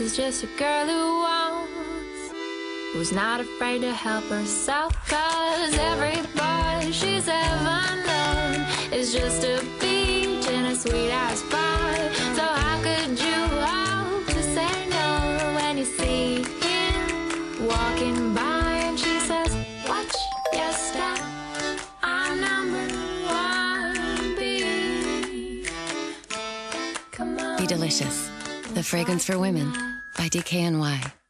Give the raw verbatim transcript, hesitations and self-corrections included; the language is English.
She's just a girl who wants, who's not afraid to help herself. Cause every boy she's ever known is just a beach in a sweet-ass pie. So how could you hope to say no when you see him walking by and she says, watch your step, I'm number one B. Come on. Be delicious. The Fragrance for Women by D K N Y.